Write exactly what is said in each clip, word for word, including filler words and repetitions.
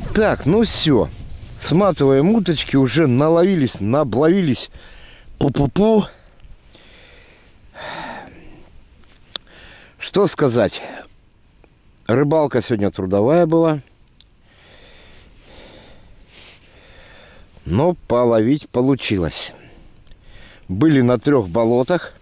Так, ну все. Сматываем уточки, уже наловились, набловились. Пу-пу-пу. Что сказать? Рыбалка сегодня трудовая была. Но половить получилось. Были на трех болотах.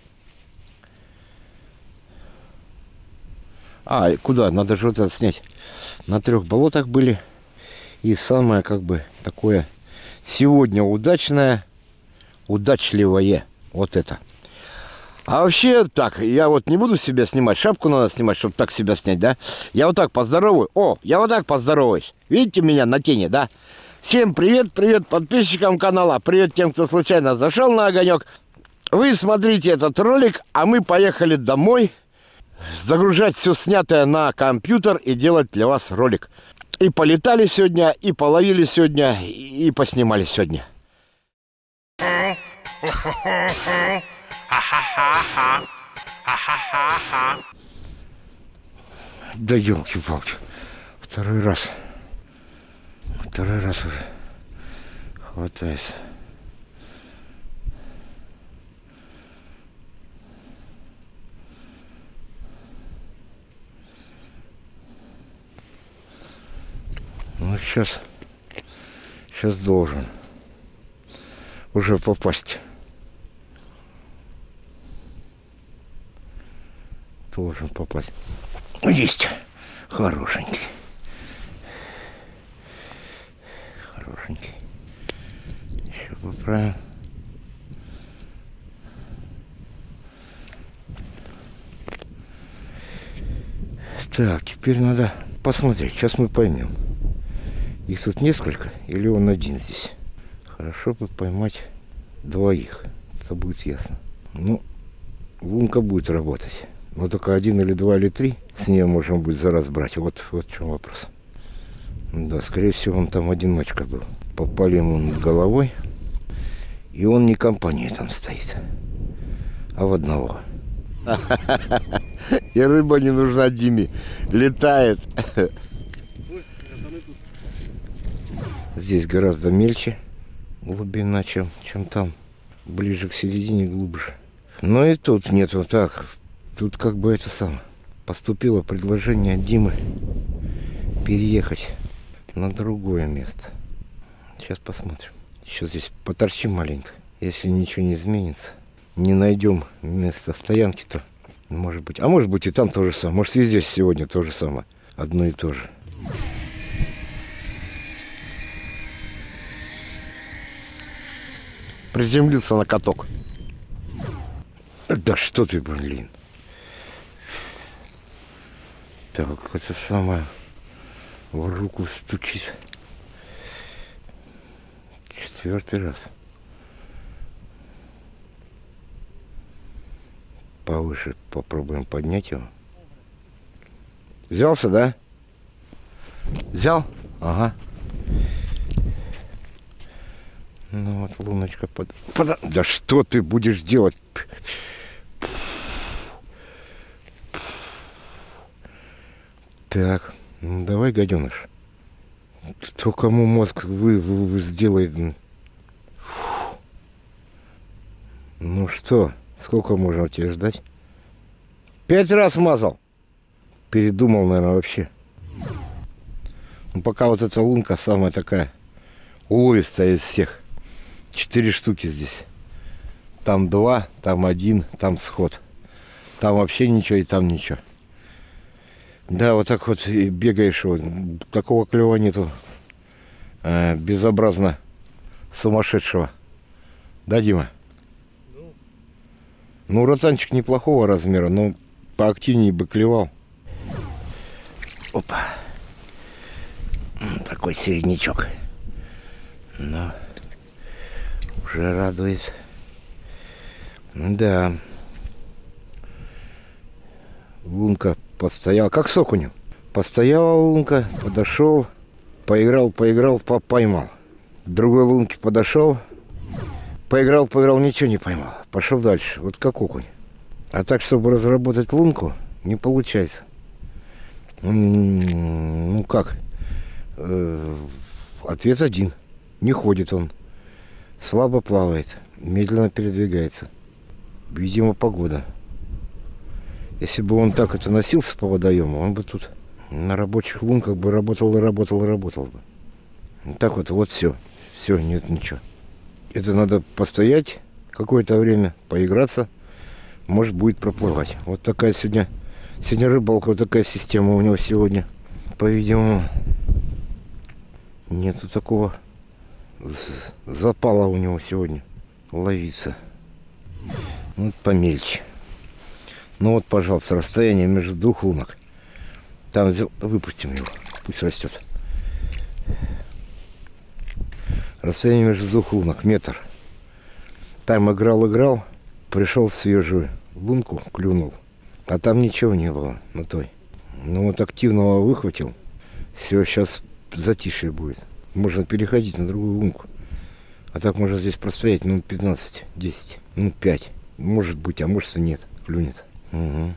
А, куда? Надо же вот это снять. На трех болотах были. И самое, как бы, такое сегодня удачное, удачливое. Вот это. А вообще так, я вот не буду себя снимать. Шапку надо снимать, чтобы так себя снять, да? Я вот так поздороваю. О, я вот так поздороваюсь. Видите меня на тени, да? Всем привет, привет подписчикам канала. Привет тем, кто случайно зашел на огонек. Вы смотрите этот ролик, а мы поехали домой. Загружать все снятое на компьютер и делать для вас ролик. И полетали сегодня, и половили сегодня, и поснимали сегодня. Да елки-палки. Второй раз. Второй раз уже хватается. Ну сейчас, сейчас должен уже попасть. Должен попасть. Есть. Хорошенький. Хорошенький. Еще поправим. Так, теперь надо посмотреть. Сейчас мы поймем. Их тут несколько или он один здесь. Хорошо бы поймать двоих. Это будет ясно. Ну, лунка будет работать. Но только один или два или три с нее можно будет за раз брать. Вот, вот в чем вопрос. Да, скорее всего, он там одиночка был. Попали ему над головой. И он не компанией там стоит, а в одного. И рыба не нужна Диме. Летает. Здесь гораздо мельче глубина, чем, чем там. Ближе к середине глубже. Но и тут нет вот так. Тут как бы это самое. Поступило предложение от Димы переехать на другое место. Сейчас посмотрим. Еще здесь поторчим маленько. Если ничего не изменится, не найдем место стоянки, то может быть. А может быть и там то же самое. Может везде сегодня то же самое. Одно и то же. Приземлился на каток. Да что ты, блин. Так, это самое в руку стучит. Четвертый раз. Повыше попробуем поднять его. Взялся, да? Взял? Ага. Ну вот луночка под... под... Да что ты будешь делать? Так, ну давай, гаденыш. Кто кому мозг вы, вы, вы сделает? Ну что, сколько можно тебе ждать? Пять раз мазал. Передумал, наверное, вообще. Ну пока вот эта лунка самая такая уловистая из всех. Четыре штуки здесь. Там два, там один, там сход. Там вообще ничего и там ничего. Да, вот так вот и бегаешь. Вот. Такого клёва нету. А, безобразно сумасшедшего. Да, Дима? Ну, ну ротанчик неплохого размера, но поактивнее бы клевал. Опа. Такой середнячок. Но уже радует. Да. Лунка постояла. Как с окунем. Постояла лунка, подошел, поиграл, поиграл, поймал. К другой лунке подошел, поиграл, поиграл, ничего не поймал. Пошел дальше. Вот как окунь. А так, чтобы разработать лунку, не получается. Ну как? Э, ответ один. Не ходит он. Слабо плавает. Медленно передвигается. Видимо, погода. Если бы он так это носился по водоему, он бы тут на рабочих лунках бы работал и работал и работал бы. Так вот, вот все. Все, нет ничего. Это надо постоять какое-то время, поиграться. Может, будет проплывать. Вот такая сегодня, сегодня рыбалка, вот такая система у него сегодня. По-видимому, нету такого запала у него сегодня ловиться. Вот помельче. Ну вот, пожалуйста, расстояние между двух лунок. Там взял, выпустим его, пусть растет. Расстояние между двух лунок метр. Там играл-играл, пришел в свежую лунку, клюнул. А там ничего не было на той. Ну вот активного выхватил. Все, сейчас затишье будет. Можно переходить на другую лунку. А так можно здесь простоять минут пятнадцать, десять, ну пять. Может быть, а может и нет. Клюнет. Угу.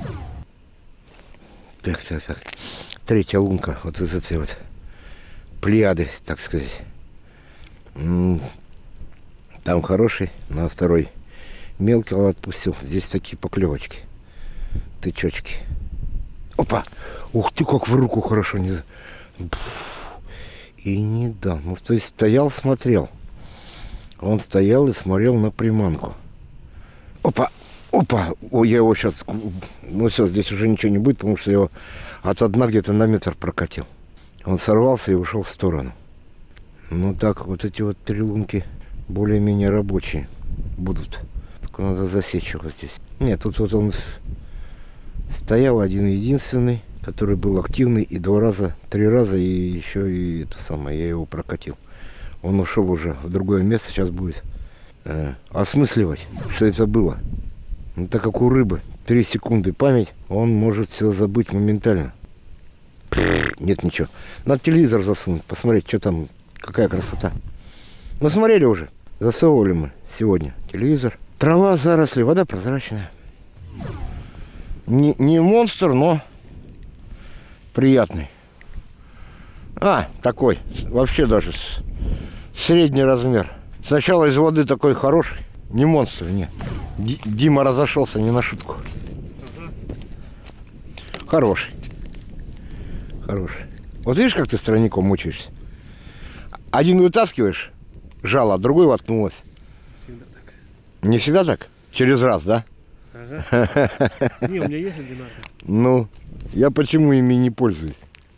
Так, так, так. Третья лунка вот из этой вот плеяды, так сказать. Там хороший, на второй мелкого отпустил. Здесь такие поклевочки. Тычочки. Опа! Ух ты, как в руку хорошо. Не... И не дал. Ну, то есть стоял, смотрел. Он стоял и смотрел на приманку. Опа! Опа! Ой, я его сейчас... Ну все, здесь уже ничего не будет, потому что я его от дна где-то на метр прокатил. Он сорвался и ушел в сторону. Ну так, вот эти вот три лунки более-менее рабочие будут. Только надо засечь его здесь. Нет, тут вот он стоял один единственный, который был активный, и два раза, три раза, и еще и это самое, я его прокатил. Он ушел уже в другое место, сейчас будет э, осмысливать, что это было. Ну, так как у рыбы три секунды память, он может все забыть моментально. Нет ничего. Надо телевизор засунуть, посмотреть, что там, какая красота. Ну, смотрели уже. Засовывали мы сегодня телевизор. Трава, заросли, вода прозрачная. Не, не монстр, но приятный. А, такой, вообще даже средний размер. Сначала из воды такой хороший. Не монстр, нет. Д Дима разошелся не на шутку. Хороший. Хороший. Вот видишь, как ты странником мучаешься? Один вытаскиваешь, жало, а другой воткнулось. Всегда так. Не всегда так? Через раз, да? Ага. Не, у меня есть одинаково. Ну, я почему ими не пользуюсь?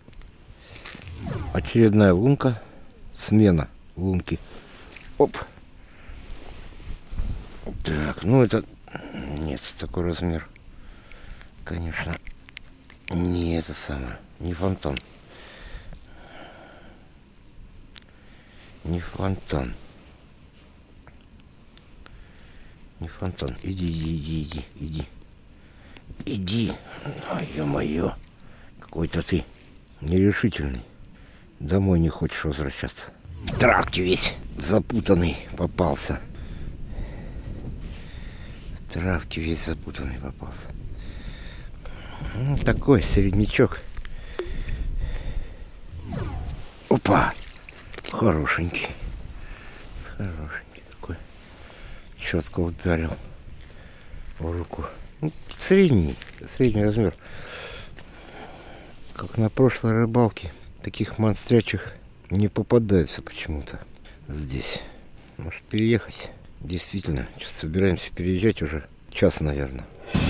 Очередная лунка. Смена лунки. Оп. Так, ну это... Нет, такой размер. Конечно, не это самое. Не фонтан. Не фонтан. Не фонтан. Иди, иди, иди, иди, иди. Иди. Ой, ё-моё. Какой-то ты нерешительный. Домой не хочешь возвращаться. В тракте весь запутанный попался. В травке весь запутанный попался. Ну, такой среднячок. Опа! Хорошенький. Хорошенький такой. Четко ударил в руку. Ну, средний. Средний размер. Как на прошлой рыбалке. Таких монстрячих не попадается почему-то здесь. Может переехать? Действительно, сейчас собираемся переезжать уже час, наверное.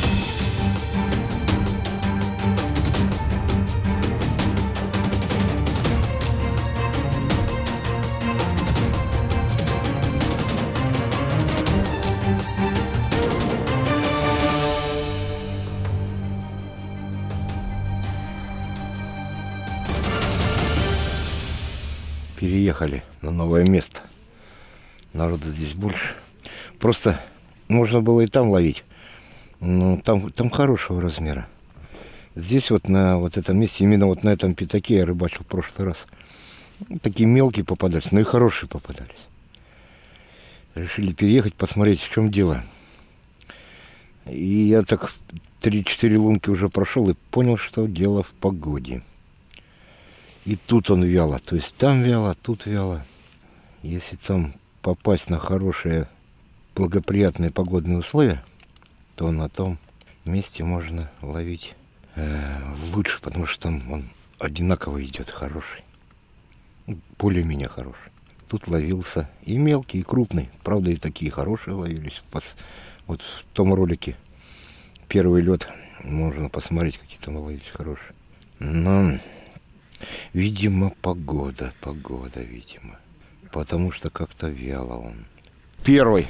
Переехали на новое место. Народу здесь больше. Просто можно было и там ловить. Но там, там хорошего размера. Здесь вот на вот этом месте, именно вот на этом пятаке я рыбачил в прошлый раз. Такие мелкие попадались, но и хорошие попадались. Решили переехать, посмотреть, в чем дело. И я так три-четыре лунки уже прошел и понял, что дело в погоде. И тут он вяло. То есть там вяло, тут вяло. Если там попасть на хорошие, благоприятные погодные условия, то на том месте можно ловить э, лучше, потому что там он одинаково идет, хороший. Более-менее хороший. Тут ловился и мелкий, и крупный. Правда, и такие хорошие ловились. Вот в том ролике первый лед можно посмотреть, какие там ловились хорошие. Но, видимо, погода, погода, видимо. Потому что как-то вяло он. Первый.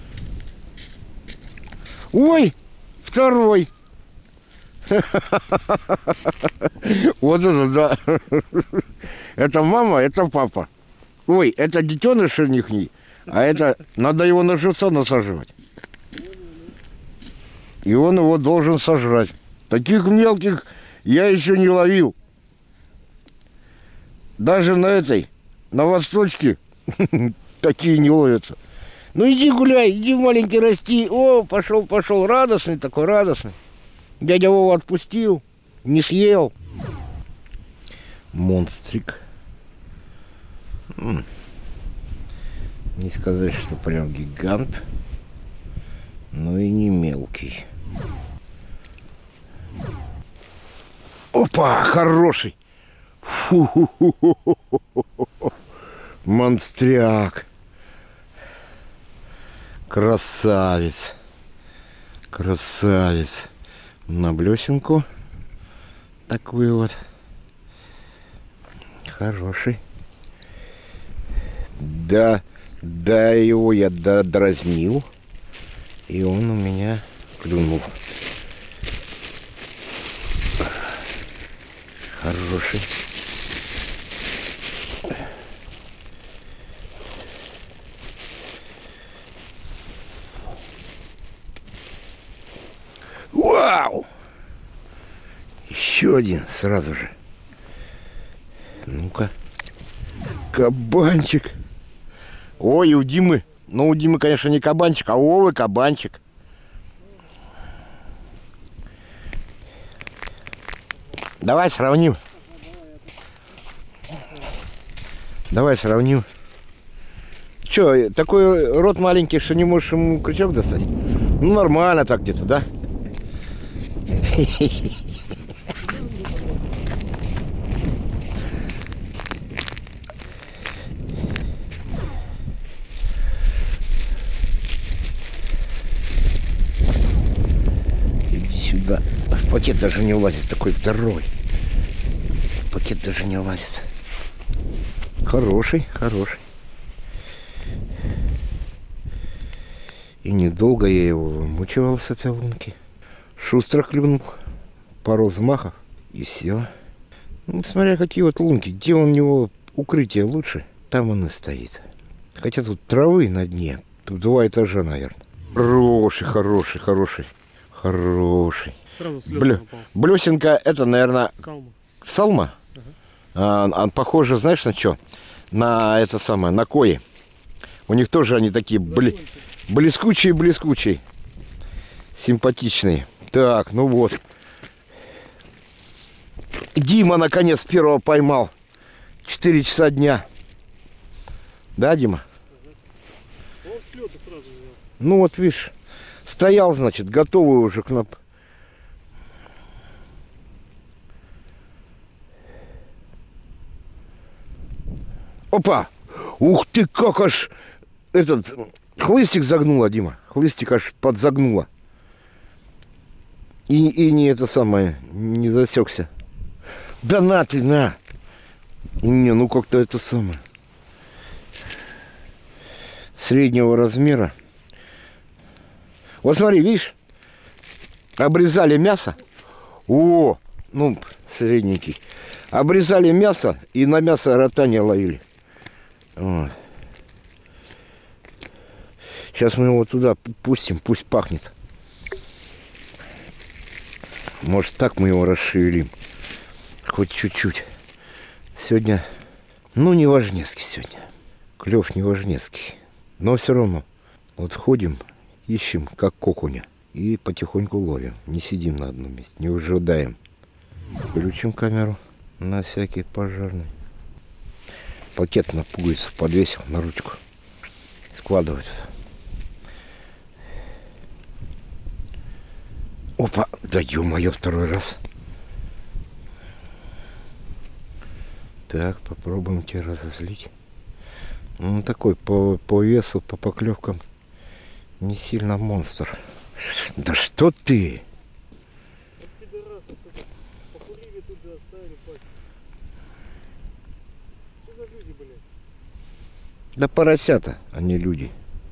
Ой, второй. Вот это да. Это мама, это папа. Ой, это детеныш у них, а это надо его на живца насаживать. И он его должен сожрать. Таких мелких я еще не ловил. Даже на этой, на восточке, такие не ловятся. Ну иди гуляй, иди маленький расти. О, пошел, пошел, радостный такой, радостный. Дядя Вова отпустил, не съел. Монстрик. Не сказать, что прям гигант, но и не мелкий. Опа, хороший. Фу-ху-ху-ху-ху-ху-ху. Монстряк. Красавец. Красавец. На блесенку. Такой вот. Хороший. Да, да, его я додразнил. И он у меня клюнул. Хороший. Вау! Еще один сразу же. Ну-ка. Кабанчик. Ой, у Димы. Ну, у Димы, конечно, не кабанчик, а у Вовы кабанчик. Давай сравним. Давай сравним. Че, такой рот маленький, что не можешь ему крючок достать? Ну, нормально так где-то, да? Иди сюда. В пакет даже не влазит, такой здоровый. В пакет даже не влазит. Хороший, хороший. И недолго я его вымучивал с этой лунки. Шустро клюнул. Пару взмахов. И все. Ну, смотря какие вот лунки. Где у него укрытие лучше, там он и стоит. Хотя тут травы на дне. Тут два этажа, наверное. Хороший, хороший, хороший. Хороший. Сразу с Блё... Блесенка, это, наверное... Салма. Салма? Ага. А, а, похоже, знаешь, на что? На это самое, на кои. У них тоже они такие бли... блескучие-блескучие. Симпатичные. Так, ну вот. Дима, наконец, первого поймал. Четыре часа дня. Да, Дима? Он с лёта сразу взял. Ну вот, видишь. Стоял, значит, готовый уже к нам. Опа! Ух ты, как аж этот хлыстик загнула, Дима. Хлыстик аж подзагнула. И, и не это самое, не засекся. Да на ты, на! Не, ну как-то это самое. Среднего размера. Вот смотри, видишь? Обрезали мясо. О, ну, средненький. Обрезали мясо и на мясо ротания ловили. Вот. Сейчас мы его туда пустим, пусть пахнет. Может, так мы его расшевелим. Хоть чуть-чуть. Сегодня, ну, не важнецкий сегодня. Клев не важнецкий. Но все равно. Вот ходим, ищем, как окуня. И потихоньку ловим. Не сидим на одном месте, не выжидаем. Включим камеру на всякий пожарный. Пакет на пуговицу подвесил на ручку. Складывается. Опа, да ё-моё, второй раз. Так, попробуем тебя разозлить. Ну, такой по, по весу, по поклевкам не сильно монстр. Да что ты? Да поросята, а не люди.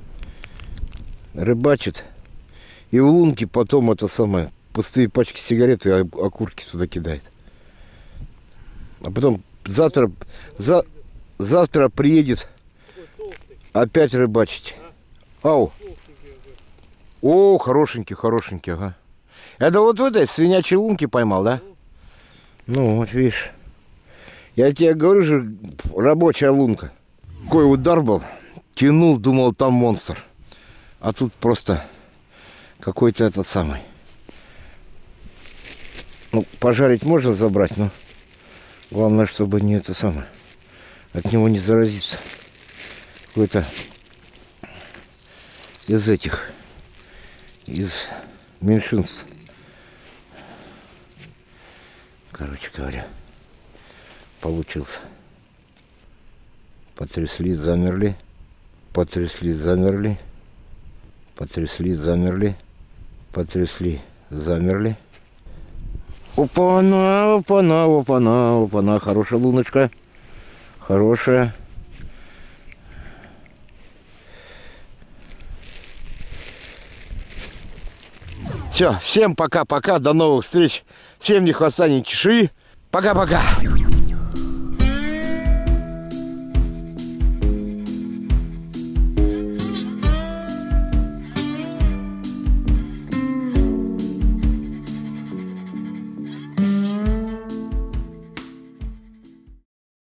Рыбачит. И в лунке потом это самое, пустые пачки сигарет и окурки туда кидает. А потом завтра, за, завтра приедет опять рыбачить. Ау. О, хорошенький, хорошенький, ага. Это вот в этой свинячьей лунке поймал, да? Ну, вот видишь. Я тебе говорю же, рабочая лунка. Какой удар был. Тянул, думал, там монстр. А тут просто какой-то этот самый. Ну, пожарить можно забрать, но главное, чтобы не это самое. От него не заразиться. Какой-то из этих, из меньшинств. Короче говоря, получился. Потрясли, замерли. Потрясли, замерли. Потрясли, замерли. Потрясли, замерли. Опа-на, опа-на, опа-на, опа-на. Хорошая луночка. Хорошая. Все, всем пока-пока. До новых встреч. Всем ни хвоста, ни чешуи. Пока-пока.